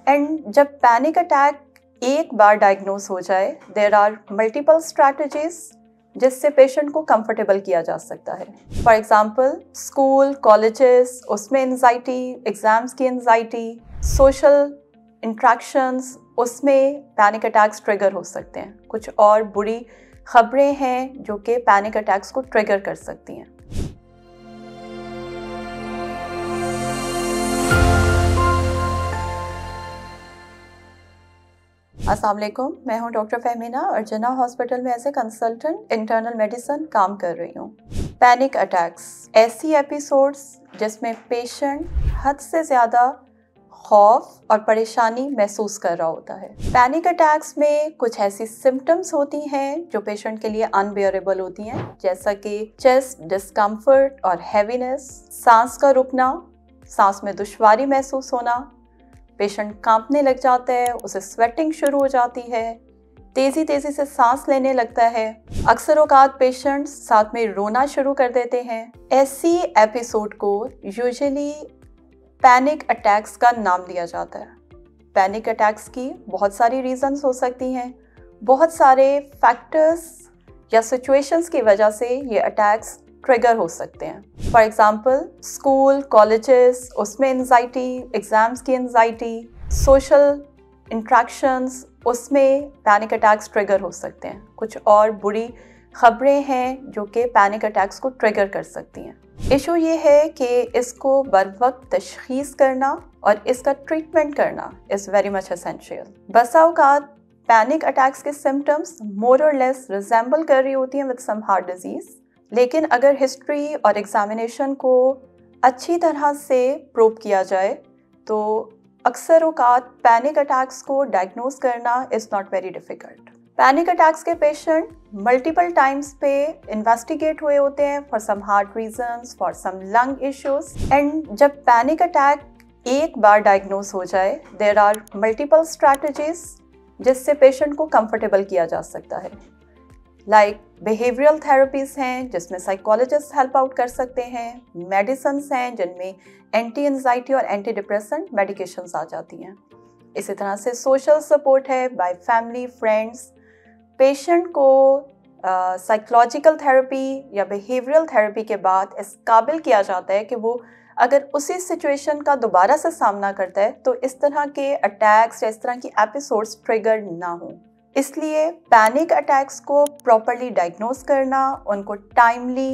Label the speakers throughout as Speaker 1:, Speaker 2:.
Speaker 1: And जब panic attack एक बार डायग्नोज हो जाए, देयर आर मल्टीपल स्ट्रैटेजीज जिससे पेशेंट को कंफर्टेबल किया जा सकता है। फॉर एग्जांपल स्कूल, कॉलेजेस, उसमें एंजाइटी, एग्जाम्स की एंजाइटी, सोशल इंट्रैक्शंस, उसमें पैनिक अटैक्स ट्रिगर हो सकते हैं। कुछ और बुरी खबरें हैं जो कि पैनिक अटैक्स को ट्रिगर कर सकती हैं। अस्सलाम वालेकुम, मैं हूं डॉक्टर फहमीना और जिन्ना हॉस्पिटल में as a consultant internal medicine काम कर रही हूं। पैनिक अटैक्स ऐसी एपिसोड्स जिसमें पेशेंट हद से ज़्यादा खौफ और परेशानी महसूस कर रहा होता है। पैनिक अटैक्स में कुछ ऐसी सिम्टम्स होती हैं जो पेशेंट के लिए अनबेयरेबल होती हैं, जैसा कि चेस्ट डिस्कम्फर्ट और हैवीनेस, सांस का रुकना, सांस में दुश्वारी महसूस होना, पेशेंट कांपने लग जाता है, उसे स्वेटिंग शुरू हो जाती है, तेज़ी से सांस लेने लगता है। अक्सर औकात पेशेंट्स साथ में रोना शुरू कर देते हैं। ऐसी एपिसोड को यूजुअली पैनिक अटैक्स का नाम दिया जाता है। पैनिक अटैक्स की बहुत सारी रीजंस हो सकती हैं, बहुत सारे फैक्टर्स या सिचुएशंस की वजह से ये अटैक्स ट्रिगर हो सकते हैं। फॉर एग्जांपल स्कूल, कॉलेजेस, उसमें एंजाइटी, एग्जाम्स की एंजाइटी, सोशल इंट्रैक्शंस, उसमें पैनिक अटैक्स ट्रिगर हो सकते हैं। कुछ और बुरी खबरें हैं जो कि पैनिक अटैक्स को ट्रिगर कर सकती हैं। इशू ये है कि इसको बरवक्त तशखीस करना और इसका ट्रीटमेंट करना इज़ वेरी मच एसेंशियल। बसा औकात पैनिक अटैक्स के सिम्टम्स मोर और लेस रिजेंबल कर रही होती हैं विद सम हार्ट डिजीज़, लेकिन अगर हिस्ट्री और एग्जामिनेशन को अच्छी तरह से प्रूव किया जाए तो अक्सर औकात पैनिक अटैक्स को डायग्नोज करना is not very difficult. Panic attacks के पेशेंट मल्टीपल टाइम्स पे इन्वेस्टिगेट हुए होते हैं for some heart reasons, for some lung issues, and जब पैनिक अटैक एक बार डायग्नोज हो जाए, देयर आर मल्टीपल स्ट्रैटेजीज जिससे पेशेंट को कंफर्टेबल किया जा सकता है। लाइक बिहेवियरल थेरेपीज हैं जिसमें साइकोलॉजिस्ट हेल्प आउट कर सकते हैं, मेडिसिन्स हैं जिनमें एंटी एंजाइटी और एंटी डिप्रेसेंट मेडिकेशंस आ जाती हैं। इसी तरह से सोशल सपोर्ट है बाय फैमिली, फ्रेंड्स। पेशेंट को साइकोलॉजिकल थेरेपी या बिहेवियरल थेरेपी के बाद इस काबिल किया जाता है कि वो अगर उसी सिचुएशन का दोबारा से सामना करता है तो इस तरह के अटैक्स या इस तरह की एपिसोड्स ट्रिगर ना हो। इसलिए पैनिक अटैक्स को प्रॉपर्ली डायग्नोज करना, उनको टाइमली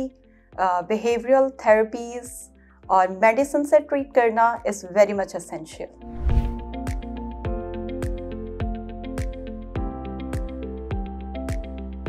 Speaker 1: बिहेवियरल थेरेपीज़ और मेडिसिन से ट्रीट करना इज़ वेरी मच एसेंशियल।